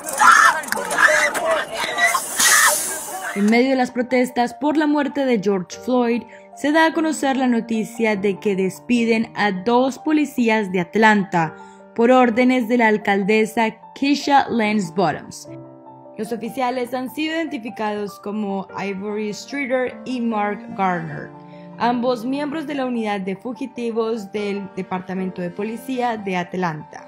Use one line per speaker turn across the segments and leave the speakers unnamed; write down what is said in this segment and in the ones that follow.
En medio de las protestas por la muerte de George Floyd, se da a conocer la noticia de que despiden a 2 policías de Atlanta por órdenes de la alcaldesa Keisha Lance Bottoms. Los oficiales han sido identificados como Ivory Streeter y Mark Garner, ambos miembros de la unidad de fugitivos del Departamento de Policía de Atlanta.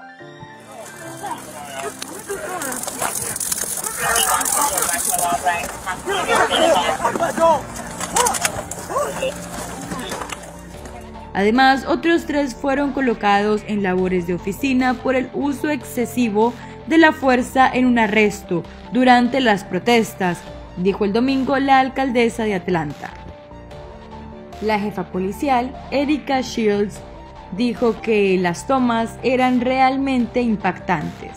Además, otros 3 fueron colocados en labores de oficina por el uso excesivo de la fuerza en un arresto durante las protestas, dijo el domingo la alcaldesa de Atlanta. La jefa policial, Erika Shields, dijo que las tomas eran realmente impactantes.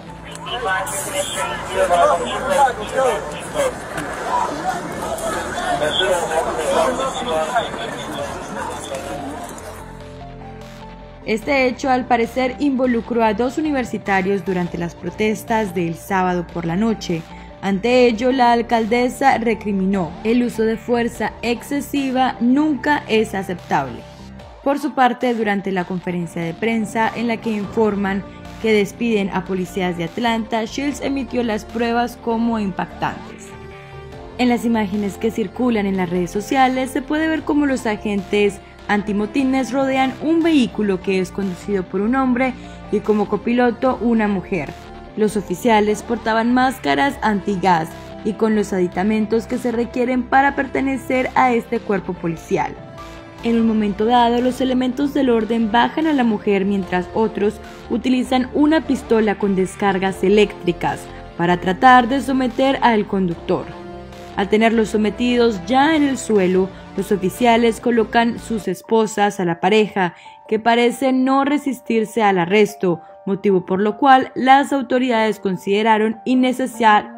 Este hecho, al parecer, involucró a 2 universitarios durante las protestas del sábado por la noche. Ante ello, la alcaldesa recriminó: el uso de fuerza excesiva nunca es aceptable. Por su parte, durante la conferencia de prensa en la que informan que despiden a policías de Atlanta, Shields emitió las pruebas como impactantes. En las imágenes que circulan en las redes sociales se puede ver cómo los agentes antimotines rodean un vehículo que es conducido por un hombre y como copiloto una mujer. Los oficiales portaban máscaras antigas y con los aditamentos que se requieren para pertenecer a este cuerpo policial. En un momento dado, los elementos del orden bajan a la mujer mientras otros utilizan una pistola con descargas eléctricas para tratar de someter al conductor. Al tenerlos sometidos ya en el suelo, los oficiales colocan sus esposas a la pareja, que parece no resistirse al arresto, motivo por el cual las autoridades consideraron innecesaria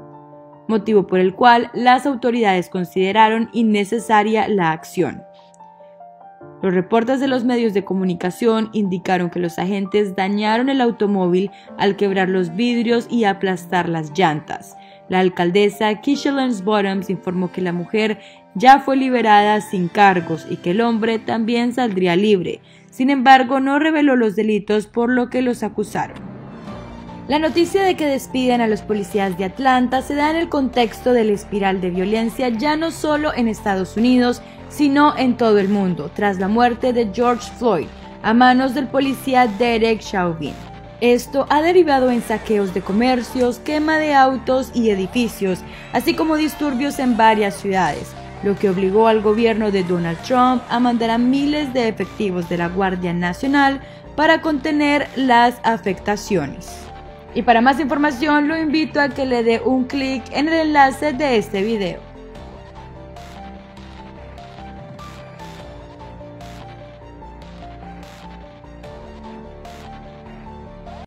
la acción. Los reportes de los medios de comunicación indicaron que los agentes dañaron el automóvil al quebrar los vidrios y aplastar las llantas. La alcaldesa Keisha Lance Bottoms informó que la mujer ya fue liberada sin cargos y que el hombre también saldría libre. Sin embargo, no reveló los delitos por lo que los acusaron. La noticia de que despiden a los policías de Atlanta se da en el contexto de la espiral de violencia ya no solo en Estados Unidos, sino en todo el mundo, tras la muerte de George Floyd a manos del policía Derek Chauvin. Esto ha derivado en saqueos de comercios, quema de autos y edificios, así como disturbios en varias ciudades, lo que obligó al gobierno de Donald Trump a mandar a miles de efectivos de la Guardia Nacional para contener las afectaciones. Y para más información lo invito a que le dé un clic en el enlace de este video.